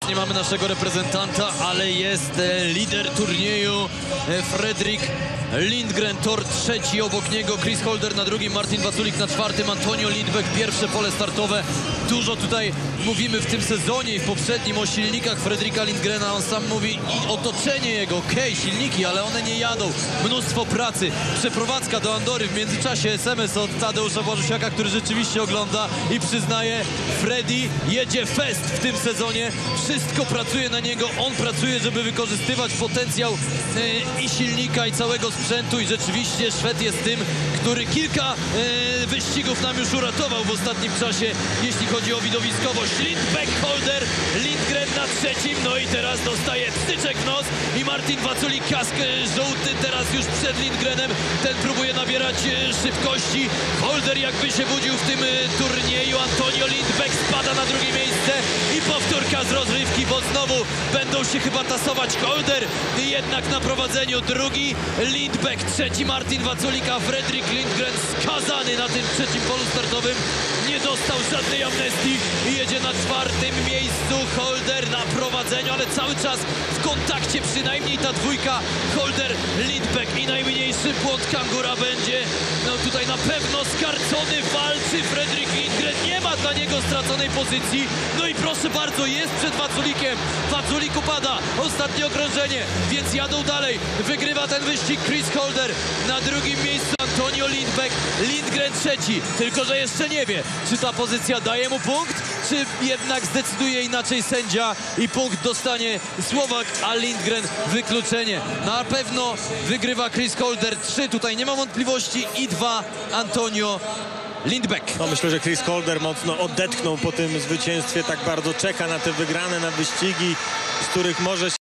Nie mamy naszego reprezentanta, ale jest lider turnieju Fredrik Lindgren, tor trzeci, obok niego Chris Holder na drugim, Martin Waculik na czwartym, Antonio Lindbeck pierwsze pole startowe. Dużo tutaj mówimy w tym sezonie i w poprzednim o silnikach Fredrika Lindgrena. On sam mówi i otoczenie jego, silniki, ale one nie jadą. Mnóstwo pracy, przeprowadzka do Andory, w międzyczasie SMS od Tadeusza Błażusiaka, który rzeczywiście ogląda i przyznaje, Freddy jedzie fest w tym sezonie. Wszystko pracuje na niego, on pracuje, żeby wykorzystywać potencjał i silnika, i całego sprzętu, i rzeczywiście Szwed jest tym, który kilka wyścigów nam już uratował w ostatnim czasie, jeśli chodzi o widowiskowość. Lindbeck, Holder, Lindgren na trzecim, no i teraz dostaje pstyczek w nos i Martin Waculik, kask żółty teraz już przed Lindgrenem, ten próbuje nabierać szybkości. Holder jakby się budził w tym turnieju, Antonio Lindbeck spada na drugie miejsce i powtórka z rozrywki, bo znowu będą się chyba tasować. Holder jednak na prowadzeniu, drugi Lindbeck, trzeci Martin Waculik, a Fredrik Lindgren skazany na tym trzecim polu startowym. Nie dostał żadnej amnestii i jedzie na czwartym miejscu. Holder na prowadzeniu, ale cały czas w kontakcie, przynajmniej ta dwójka Holder, Lindbeck i najmniejszy błąd Kangura będzie. No tutaj na pewno skarcony, walczy Fredrik Lindgren, nie ma dla niego straconej pozycji. No i proszę bardzo, jest przed Waculikiem. Waculik upada, ostatnie okrążenie, więc jadą dalej. Wygrywa ten wyścig Chris Holder, na drugim miejscu Antonio Lindbeck, Lindgren trzeci, tylko że jeszcze nie wie, czy ta pozycja daje mu punkt, czy jednak zdecyduje inaczej sędzia i punkt dostanie Słowak, a Lindgren wykluczenie. Na pewno wygrywa Chris Holder 3, tutaj nie ma wątpliwości, i 2 Antonio Lindbeck. No, myślę, że Chris Holder mocno odetchnął po tym zwycięstwie, tak bardzo czeka na te wygrane, na wyścigi, z których może się